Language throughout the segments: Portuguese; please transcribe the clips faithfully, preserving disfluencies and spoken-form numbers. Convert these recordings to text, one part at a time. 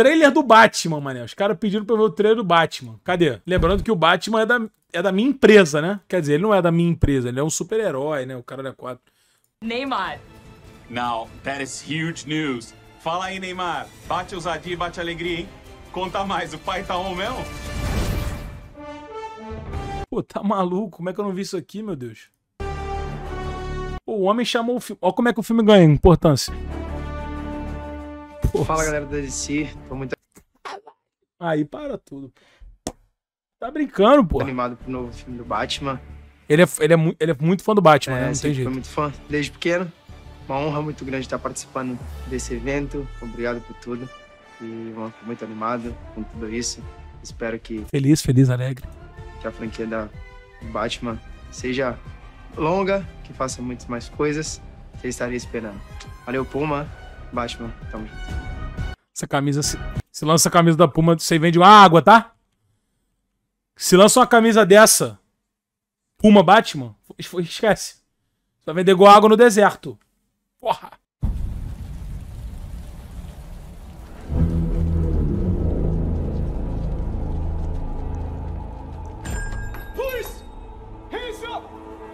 Trailer do Batman, mané. Os caras pediram pra eu ver o trailer do Batman. Cadê? Lembrando que o Batman é da, é da minha empresa, né? Quer dizer, ele não é da minha empresa, ele é um super-herói, né? O cara da quatro. Neymar. Now, that is huge news. Fala aí, Neymar. Bate ousadia e bate alegria, hein? Conta mais, o pai tá on mesmo? Pô, tá maluco? Como é que eu não vi isso aqui, meu Deus? Pô, o homem chamou o filme. Olha como é que o filme ganha importância. Pô, fala, galera da D C. Tô muito aí, para tudo. Tá brincando, pô. animado pro novo filme do Batman. Ele é, ele é, mu- ele é muito fã do Batman, né? É, Não tem sempre jeito. fui muito fã desde pequeno. Uma honra muito grande estar participando desse evento. Obrigado por tudo. E bom, tô muito animado com tudo isso. Espero que, Feliz, feliz, alegre. que a franquia da Batman seja longa, que faça muitas mais coisas que eu estaria esperando. Valeu, Puma. Batman, tamo junto. Essa camisa, se, se lança a camisa da Puma, você vende uma água, tá? Se lança uma camisa dessa, Puma Batman, esquece. Você vai vender igual água no deserto. Porra. Police! Hands up!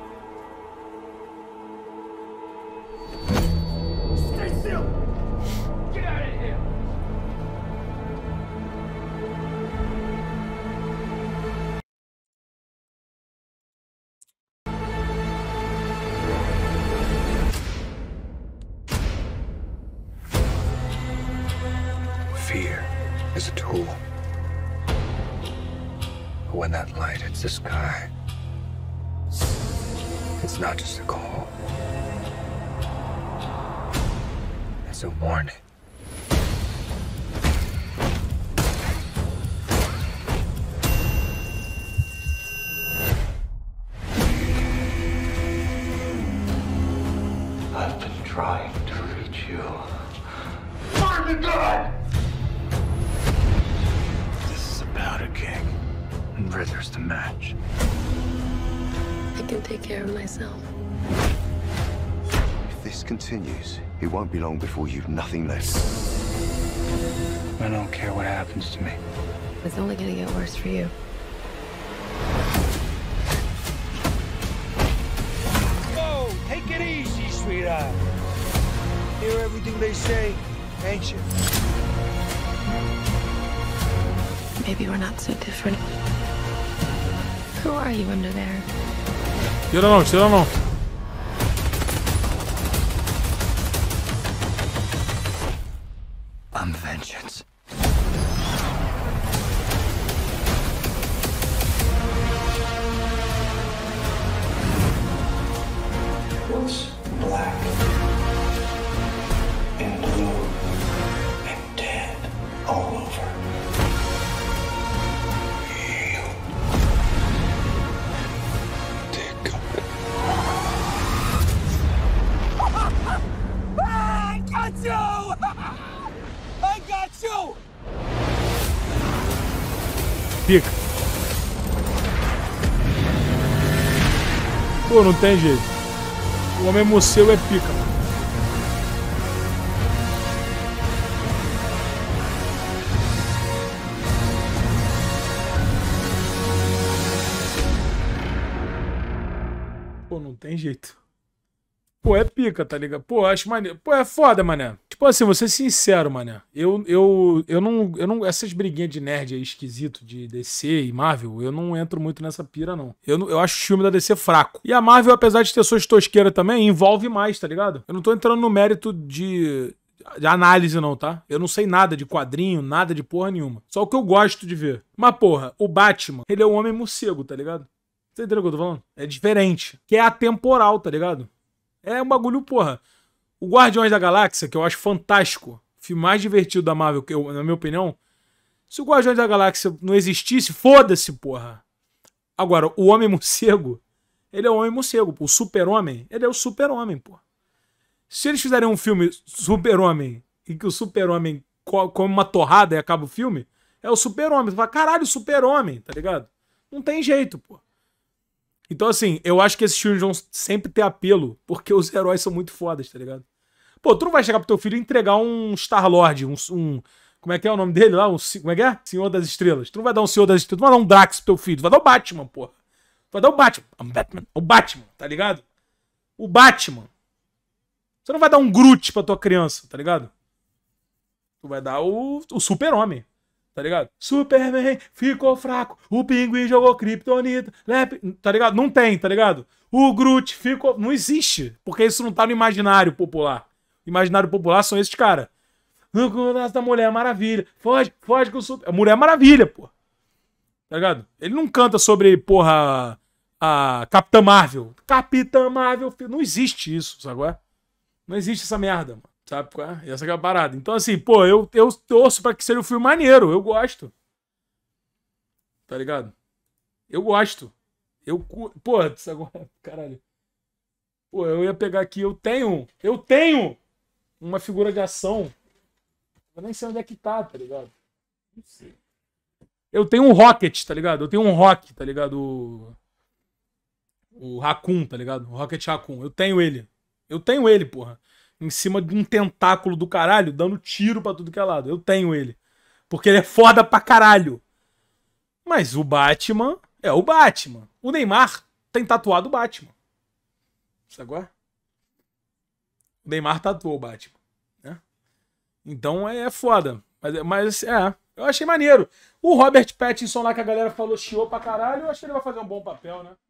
Stay still! Get out of here! Fear is a tool. But when that light hits the sky, it's not just a call. It's a warning. I've been trying to reach you. Find the gun! This is about a king, and Ritter's the match. I can take care of myself. If this continues, it won't be long before you've nothing left. I don't care what happens to me. It's only gonna get worse for you. Whoa! Take it easy, sweetheart. Hear everything they say, ain't you? Maybe we're not so different. Who are you under there? Tira não, tira não. I'm vengeance. What's black and blue and dead all over? You. Take it. I got you! I got you! Pica. Pô, não tem jeito. O homem morcego é pica, mano. Pô, não tem jeito. Pô, é pica, tá ligado? Pô, acho maneiro. Pô, é foda, mané. Tipo assim, vou ser sincero, mané. Eu, eu, eu, não, eu não. Essas briguinhas de nerd aí esquisito, de D C e Marvel, eu não entro muito nessa pira, não. Eu, não- eu acho o filme da D C fraco. E a Marvel, apesar de ter suas tosqueiras também, envolve mais, tá ligado? Eu não tô entrando no mérito de. De análise, não, tá? Eu não sei nada de quadrinho, nada de porra nenhuma. Só o que eu gosto de ver. Mas, porra, o Batman, ele é um homem morcego, tá ligado? Você entendeu o que eu tô falando? É diferente. Que é atemporal, tá ligado? É um bagulho, porra. O Guardiões da Galáxia, que eu acho fantástico, o filme mais divertido da Marvel, que eu, na minha opinião. Se o Guardiões da Galáxia não existisse, foda-se, porra. Agora, o Homem Morcego, ele é o Homem Morcego, pô. O Super-Homem, ele é o Super-Homem, porra. Se eles fizerem um filme Super-Homem e que o Super-Homem co- come uma torrada e acaba o filme, é o Super-Homem. Você fala, caralho, Super-Homem, tá ligado? Não tem jeito, pô. Então, assim, eu acho que esses filmes vão sempre ter apelo, porque os heróis são muito fodas, tá ligado? Pô, tu não vai chegar pro teu filho e entregar um Star-Lord, um, um, Como é que é o nome dele lá? O, como é que é? Senhor das Estrelas. Tu não vai dar um Senhor das Estrelas, tu não vai dar um Drax pro teu filho, tu vai dar o Batman, porra. Tu vai dar o Batman. I'm Batman. O Batman, tá ligado? O Batman. Você não vai dar um Groot pra tua criança, tá ligado? Tu vai dar o, o Super-Homem, tá ligado? Superman ficou fraco, o Pinguim jogou Kryptonita, tá ligado? Não tem, tá ligado? O Groot ficou... Não existe, porque isso não tá no imaginário popular. O imaginário popular são esses caras. Da Mulher Maravilha. Foge, foge com o Super... Mulher Maravilha, pô. Tá ligado? Ele não canta sobre, porra, a Capitã Marvel. Capitã Marvel. Não existe isso, sabe? Não existe essa merda, mano. Sabe qual é? Essa que é a parada. Então, assim, pô, eu, eu torço pra que seja um filme maneiro. Eu gosto. Tá ligado? Eu gosto. Eu, pô, agora, caralho. Pô, eu ia pegar aqui, eu tenho, eu tenho uma figura de ação. Eu nem sei onde é que tá, tá ligado? Não sei. Eu tenho um Rocket, tá ligado? Eu tenho um Rock, tá ligado? O, o Raccoon, tá ligado? O Rocket Raccoon. Eu tenho ele. Eu tenho ele, porra. Em cima de um tentáculo do caralho, dando tiro pra tudo que é lado. Eu tenho ele. Porque ele é foda pra caralho. Mas o Batman é o Batman. O Neymar tem tatuado o Batman. Sabe agora? O Neymar tatuou o Batman. Né? Então é foda. Mas, mas é, eu achei maneiro. O Robert Pattinson lá que a galera falou chiou pra caralho, eu acho que ele vai fazer um bom papel, né?